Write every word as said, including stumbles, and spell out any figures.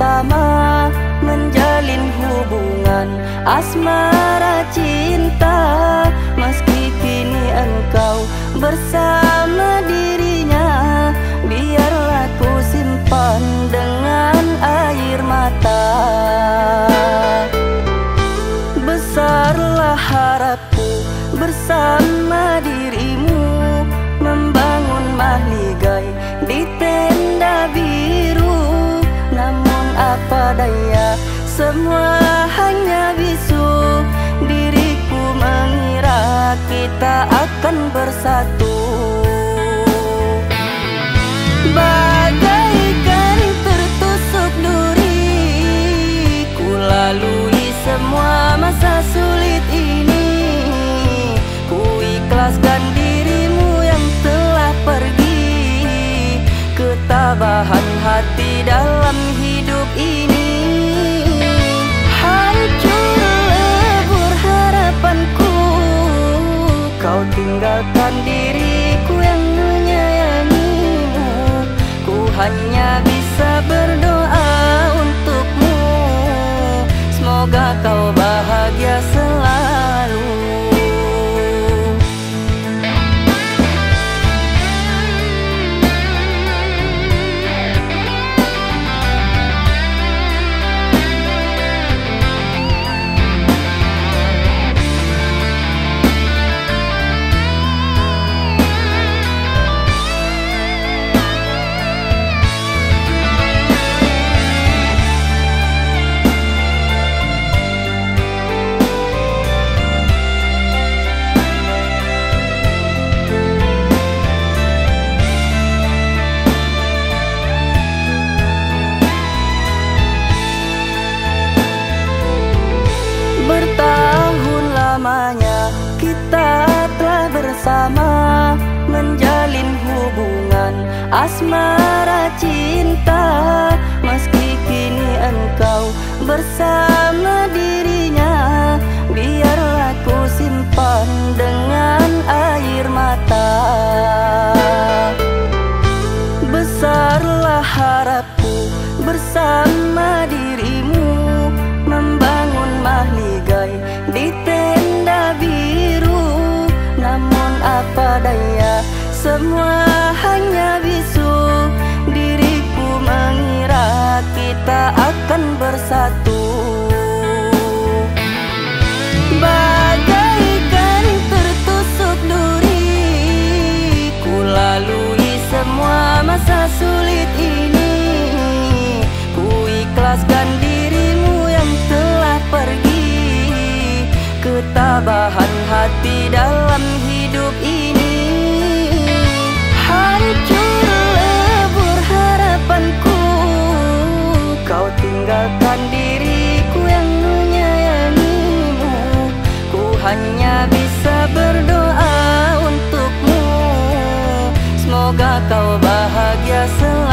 bersama, menjalin hubungan asmara cinta. Meski kini engkau bersama dirinya, biarlah ku simpan dengan air mata. Besarlah harapku bersama dirimu, membangun mahligai di tenda biru. Namun apa daya, semua hanya bisu. Diriku mengira kita akan bersatu. Bagaikan tertusuk duri, ku lalui semua masa sulit ini. Ku ikhlaskan dirimu yang telah pergi, ketabahan hati dalam hidup ini. Hancur lebur harapanku, kau tinggalkan diriku yang menyayangimu. Ku hanya bisa berdoa untukmu, semoga kau bahagia selalu. Bertahun lamanya kita telah bersama, menjalin hubungan asmara cinta. Meski kini engkau bersama dirinya, biarlah ku simpan dengan air mata. Besarlah harapku bersama dirimu, membangun mahligai di tenda biru. Namun apa daya, semua hanya bisu. Diriku mengira kita akan bersatu. Bagaikan tertusuk duri, ku lalui semua masa sulit ini. Ku ikhlaskan dirimu yang telah pergi, ketabahan hati dalam hidup ini. Hancur lebur harapanku, kau tinggalkan diriku yang menyayangimu. Ku hanya bisa berdoa untukmu, semoga kau bahagia selalu.